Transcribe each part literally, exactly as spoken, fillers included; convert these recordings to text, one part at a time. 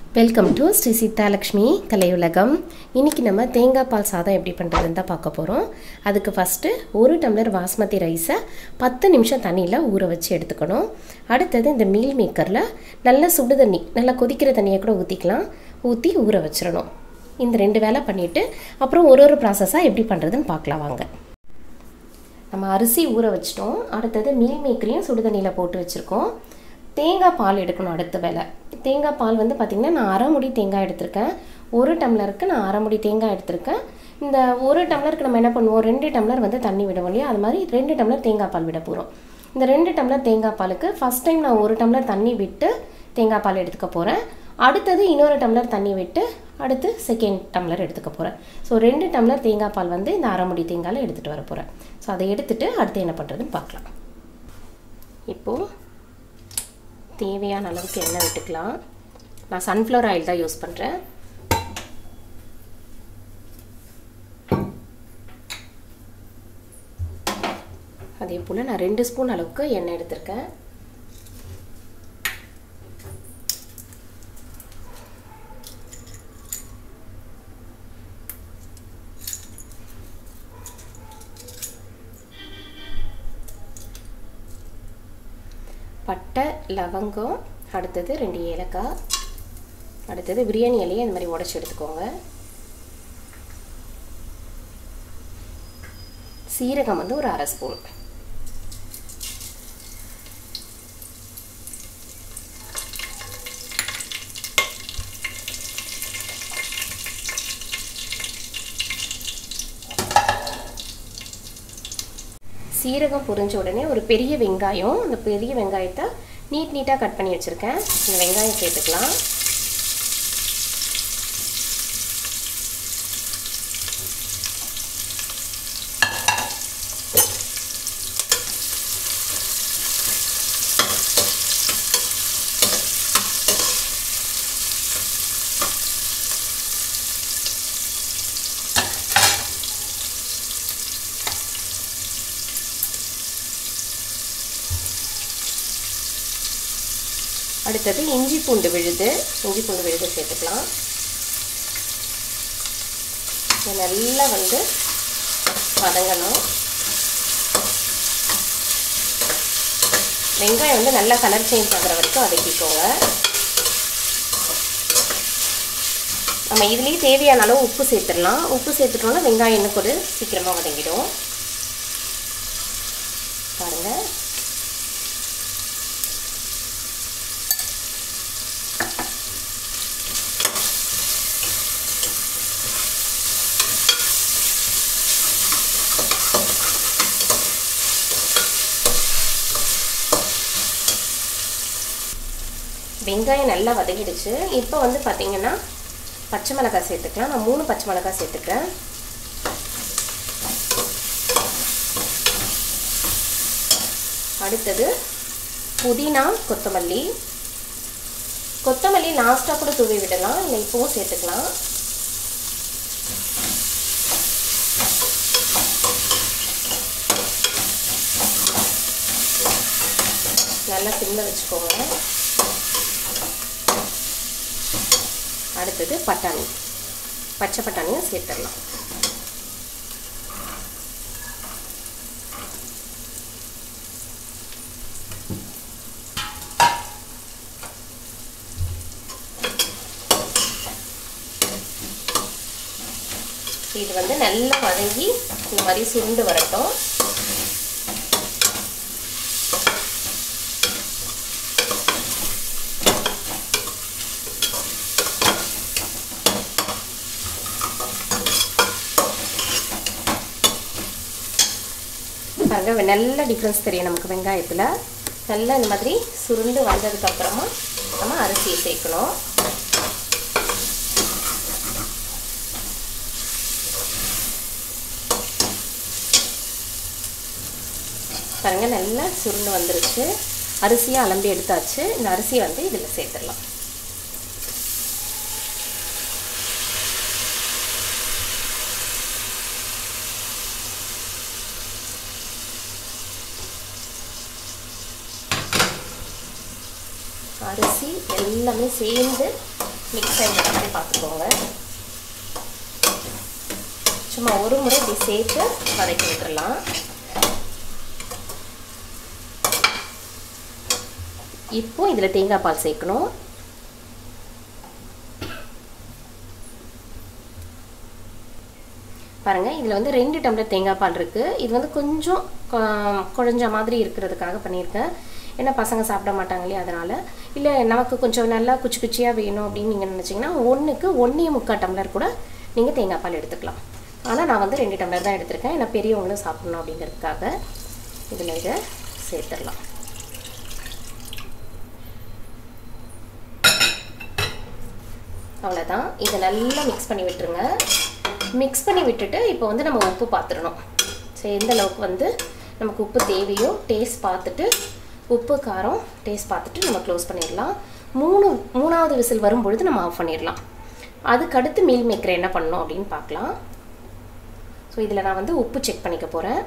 Welcome to Sri Seethalakshmi கலையுலகம். இன்றைக்கி நம்ம தேங்காய் பால் சாதம் எப்படி பண்ணுறதுன்னு தான் பார்க்க போகிறோம். அதுக்கு ஃபஸ்ட்டு ஒரு டம்ளர் பாஸ்மதி ரைஸை பத்து நிமிஷம் தண்ணியில் ஊற வச்சு எடுத்துக்கணும். அடுத்தது இந்த மீல் மேக்கரில் நல்லா சுடு தண்ணி, நல்லா கொதிக்கிற தண்ணியை கூட ஊற்றிக்கலாம், ஊற்றி ஊற வச்சிடணும். இந்த ரெண்டு வேலை பண்ணிவிட்டு அப்புறம் ஒரு ஒரு ப்ராசஸாக எப்படி பண்ணுறதுன்னு பார்க்கலாம் வாங்க. நம்ம அரிசி ஊற வச்சிட்டோம். அடுத்தது மீல் மேக்கரையும் சுடு தண்ணியில் போட்டு வச்சுருக்கோம். தேங்காய் பால் எடுக்கணும். அடுத்த வேலை தேங்காய் பால் வந்து பார்த்திங்கன்னா நான் அரை முடி தேங்காய் எடுத்திருக்கேன். ஒரு டம்ளருக்கு நான் அரை முடி தேங்காய் எடுத்திருக்கேன். இந்த ஒரு டம்ளருக்கு நம்ம என்ன பண்ணுவோம், ரெண்டு டம்ளர் வந்து தண்ணி விடுவோம் இல்லையா, அது மாதிரி ரெண்டு டம்ளர் தேங்காய் பால் விட போகிறோம். இந்த ரெண்டு டம்ளர் தேங்காய் பாலுக்கு ஃபஸ்ட் டைம் நான் ஒரு டம்ளர் தண்ணி விட்டு தேங்காய் பால் எடுத்துக்க போகிறேன். அடுத்தது இன்னொரு டம்ளர் தண்ணி விட்டு அடுத்து செகண்ட் டம்ளர் எடுத்துக்க போகிறேன். ஸோ ரெண்டு டம்ளர் தேங்காய் பால் வந்து இந்த அரை முடி தேங்காயில் எடுத்துகிட்டு வர போகிறேன். ஸோ அதை எடுத்துகிட்டு அடுத்து என்ன பண்ணுறதுன்னு பார்க்கலாம். இப்போது தேவையான அளவுக்கு எண்ணெய் விட்டுக்கலாம். நான் சன்ஃப்ளவர் ஆயில் தான் யூஸ் பண்ணுறேன். அதே போல் நான் ரெண்டு ஸ்பூன் அளவுக்கு எண்ணெய் எடுத்திருக்கேன். பட்டை, லவங்கம், அடுத்தது ரெண்டு ஏலக்காய், அடுத்தது பிரியாணி இலையை இந்த மாதிரி உடச்சி எடுத்துக்கோங்க. சீரகம் வந்து ஒரு அரை ஸ்பூன். சீரகம் பொரிஞ்ச உடனே ஒரு பெரிய வெங்காயம், அந்த பெரிய வெங்காயத்தை நீட் நீட்டாக கட் பண்ணி வச்சுருக்கேன். இந்த வெங்காயம் சேர்த்துக்கலாம். அடுத்தது இஞ்சி பூண்டு விழுது, இஞ்சி பூண்டு விழுது சேர்த்துக்கலாம். நல்லா வந்து வதங்கணும். வெங்காயம் வந்து நல்லா கலர் சேஞ்ச் ஆகிற வரைக்கும் வதக்கிக்கோங்க. நம்ம இதுலேயே தேவையான அளவு உப்பு சேர்த்துடலாம். உப்பு சேர்த்துட்டோம்னா வெங்காயம் இன்னும் ஒரு சீக்கிரமாக வதங்கிடும். பாருங்கள், வெங்காயம் நல்லா வதங்கிடுச்சு. இப்போ வந்து பார்த்திங்கன்னா பச்சை மிளகாய் சேர்த்துக்கலாம். நான் மூணு பச்சை மிளகாய் சேர்த்துக்கிறேன். அடுத்தது புதினா, கொத்தமல்லி. கொத்தமல்லி லாஸ்ட்டாக கூட தூவி விடலாம், இல்லை இப்போவும் சேர்த்துக்கலாம். நல்லா சிம்ல வச்சுக்கோங்க. அடுத்தது பட்டாணி, பச்சை பட்டாணியும் சேர்த்துடலாம். இது வந்து நல்லா வதங்கி இந்த மாதிரி சுருண்டு வரட்டும். பாருங்க, நல்ல டிஃப்ரென்ஸ் தெரியும் நமக்கு வெங்காயத்தில். நல்லா இந்த மாதிரி சுருண்டு வந்ததுக்கப்புறமா நம்ம அரிசியை சேர்க்கணும். பாருங்க, நல்லா சுருண்டு வந்துருச்சு. அரிசியை அலம்பி எடுத்தாச்சு. இந்த அரிசியை வந்து இதில் சேர்த்துடலாம். அரிசி எல்லாமே சேர்ந்து மிக்ஸ் ஆகிற மாதிரி பார்த்துக்கோங்க. சும்மா ஒரு முறை இப்படி சேர்த்து வதக்கி விட்டுடலாம். இப்போ இதில் தேங்காய் பால் சேர்க்கணும். பாருங்கள், இதில் வந்து ரெண்டு டம்ளர் தேங்காய் பால் இருக்குது. இது வந்து கொஞ்சம் குழஞ்ச மாதிரி இருக்கிறதுக்காக பண்ணியிருக்கேன். ஏன்னா பசங்க சாப்பிட மாட்டாங்க இல்லையா, அதனால். இல்லை நமக்கு கொஞ்சம் நல்லா குச்சி குச்சியாக வேணும் அப்படின்னு நீங்கள் நினச்சிங்கன்னா ஒன்றுக்கு ஒன்றே முக்கால் டம்ளர் கூட நீங்கள் தேங்காய் பால் எடுத்துக்கலாம். ஆனால் நான் வந்து ரெண்டு டம்ளர் தான் எடுத்திருக்கேன். ஏன்னா பெரியவங்களும் சாப்பிடணும் அப்படிங்கிறதுக்காக இதில் இதை சேர்த்துடலாம். அவ்வளோதான். இதை நல்லா மிக்ஸ் பண்ணி விட்டுருங்க. மிக்ஸ் பண்ணி விட்டுட்டு இப்போ வந்து நம்ம உப்பு பார்த்துடணும். ஸோ எந்த அளவுக்கு வந்து நமக்கு உப்பு தேவையோ டேஸ்ட் பார்த்துட்டு, உப்பு காரம் டேஸ்ட் பார்த்துட்டு நம்ம க்ளோஸ் பண்ணிடலாம். மூணு மூணாவது விசில் வரும்பொழுது நம்ம ஆஃப் பண்ணிடலாம். அதுக்கடுத்து மீல் மேக்கரை என்ன பண்ணணும் அப்படின்னு பார்க்கலாம். ஸோ இதில் நான் வந்து உப்பு செக் பண்ணிக்க போகிறேன்.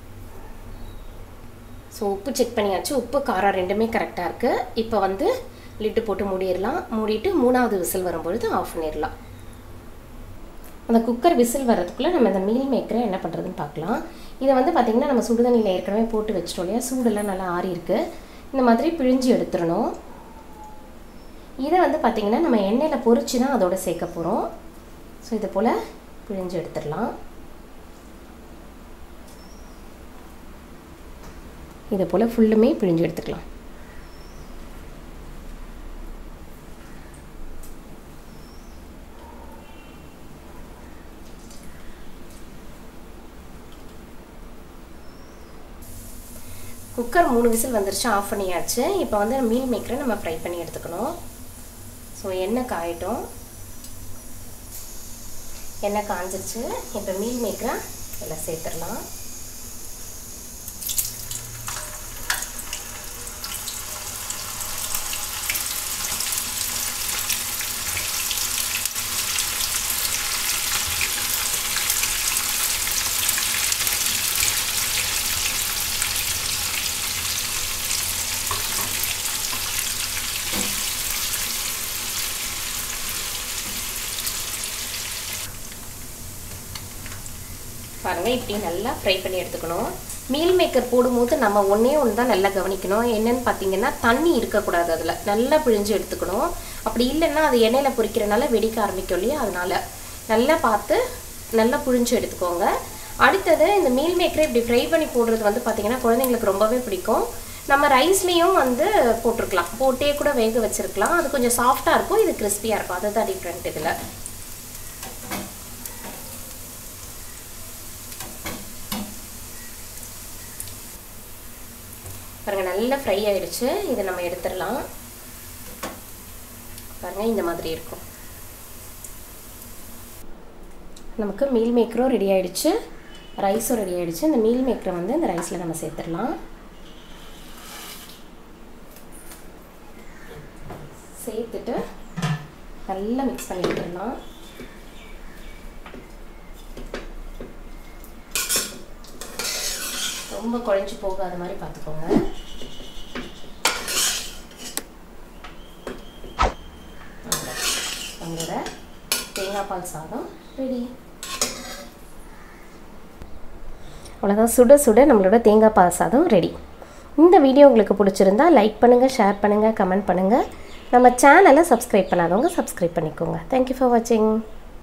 ஸோ உப்பு செக் பண்ணியாச்சு. உப்பு காரம் ரெண்டுமே கரெக்டாக இருக்குது. இப்போ வந்து லிட்டு போட்டு மூடிடலாம். மூடிட்டு மூணாவது விசில் வரும்பொழுது ஆஃப் பண்ணிடலாம். அந்த குக்கர் விசில் வர்றதுக்குள்ளே நம்ம இந்த மீல் மேக்கரை என்ன பண்ணுறதுன்னு பார்க்கலாம். இதை வந்து பார்த்திங்கன்னா நம்ம சுடுதண்ணியில் ஏற்கனவே போட்டு வச்சிட்டோம் இல்லையா, சூடெல்லாம் நல்லா ஆறி இருக்குது. இந்த மாதிரி பிழிஞ்சு எடுத்துடணும். இதை வந்து பார்த்திங்கன்னா நம்ம எண்ணெயில் பொரிச்சு தான் அதோட சேர்க்க போகிறோம். ஸோ இது போல் பிழிஞ்சு எடுத்துடலாம். இதை போல் ஃபுல்லுமே பிழிஞ்சு எடுத்துக்கலாம். குக்கர் மூணு விசில் வந்துருச்சு, ஆஃப் பண்ணியாச்சு. இப்போ வந்து மீல் மேக்கரை நம்ம ஃப்ரை பண்ணி எடுத்துக்கணும். ஸோ எண்ணெய் காயட்டும். எண்ணெய் காஞ்சிருச்சு. இப்போ மீல் மேக்கரை எல்லாம் சேர்த்துடலாம். பாருங்கள், இப்படி நல்லா ஃப்ரை பண்ணி எடுத்துக்கணும். மீல் மேக்கர் போடும்போது நம்ம ஒன்றே ஒன்று தான் நல்லா கவனிக்கணும். என்னென்னு பார்த்தீங்கன்னா தண்ணி இருக்கக்கூடாது, அதில் நல்லா பிழிஞ்சு எடுத்துக்கணும். அப்படி இல்லைன்னா அது எண்ணெயில் பொரிக்கிறனால வெடிக்க ஆரம்பிக்கும் இல்லையா, அதனால் நல்லா பார்த்து நல்லா பிழிஞ்சு எடுத்துக்கோங்க. அடுத்தது இந்த மீல் மேக்கரை இப்படி ஃப்ரை பண்ணி போடுறது வந்து பார்த்திங்கன்னா குழந்தைங்களுக்கு ரொம்பவே பிடிக்கும். நம்ம ரைஸ்லேயும் வந்து போட்டிருக்கலாம், போட்டே கூட வேக வச்சுருக்கலாம். அது கொஞ்சம் சாஃப்டாக இருக்கும், இது கிறிஸ்பியாக இருக்கும். அதுதான் டிஃப்ரெண்ட் இதில். பாருங்கள், நல்லா ஃப்ரை ஆகிடுச்சு. இதை நம்ம எடுத்துடலாம். பாருங்கள், இந்த மாதிரி இருக்கும். நமக்கு மீல் மேக்கரும் ரெடி ஆகிடுச்சு, ரைஸும் ரெடி ஆகிடுச்சு. இந்த மீல் மேக்கரை வந்து இந்த ரைஸில் நம்ம சேர்த்துடலாம். சேர்த்துட்டு நல்லா மிக்ஸ் பண்ணி விட்டுடலாம். ரொம்ப குழஞ்சி போகாத மாதிரி பார்த்துக்கோங்க. நம்மளோட தேங்காய் பால் சாதம் ரெடி. அவ்வளோதான், சுட சுட நம்மளோட தேங்காய் பால் சாதம் ரெடி. இந்த வீடியோ உங்களுக்கு பிடிச்சிருந்தா லைக் பண்ணுங்கள், ஷேர் பண்ணுங்கள், கமெண்ட் பண்ணுங்கள். நம்ம சேனலை சப்ஸ்கிரைப் பண்ணாதவங்க சப்ஸ்கிரைப் பண்ணிக்கோங்க. தேங்க்யூ ஃபார் வாட்சிங்.